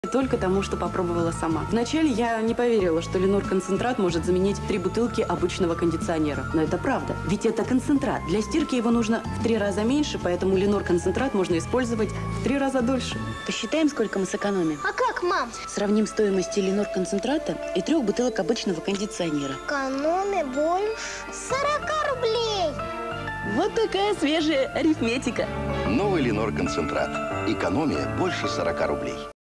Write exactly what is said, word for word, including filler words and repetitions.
Только тому, что попробовала сама. Вначале я не поверила, что Ленор-концентрат может заменить три бутылки обычного кондиционера. Но это правда, ведь это концентрат. Для стирки его нужно в три раза меньше, поэтому Ленор-концентрат можно использовать в три раза дольше. Посчитаем, сколько мы сэкономим. А как, мам? Сравним стоимость Ленор-концентрата и трех бутылок обычного кондиционера. Экономия больше сорока рублей. Вот такая свежая арифметика. Новый Ленор-концентрат. Экономия больше сорока рублей.